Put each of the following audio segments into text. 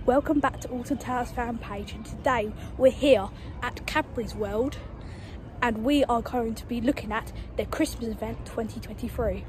Welcome back to Alton Towers fan page, and today we're here at Cadbury's World and we are going to be looking at their Christmas event 2023.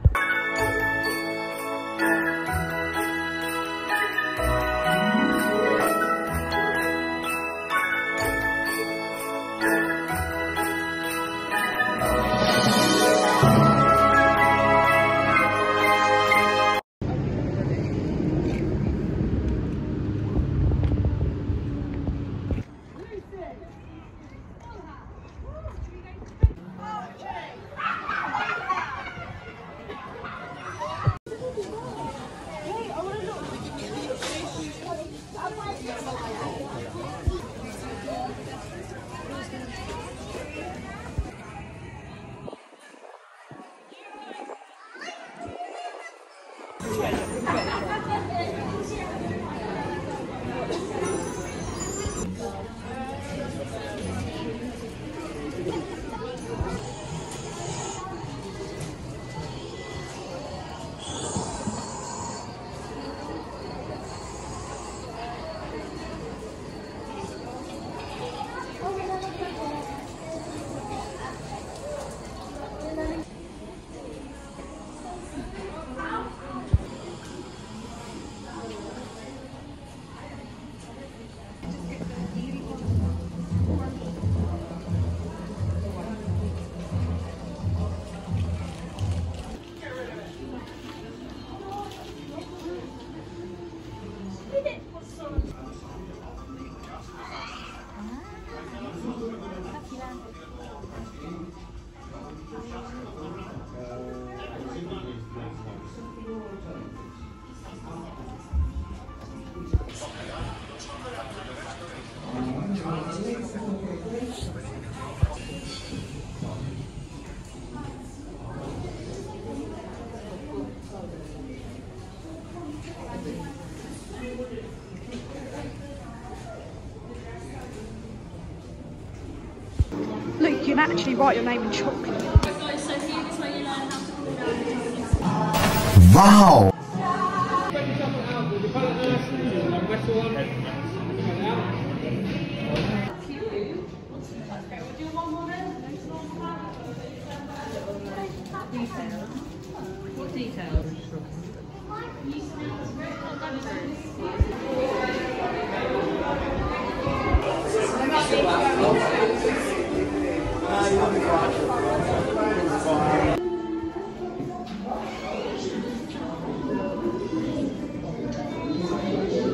Look, you can actually write your name in chocolate. Wow! What details?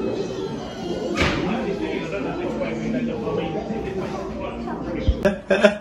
Ha ha ha.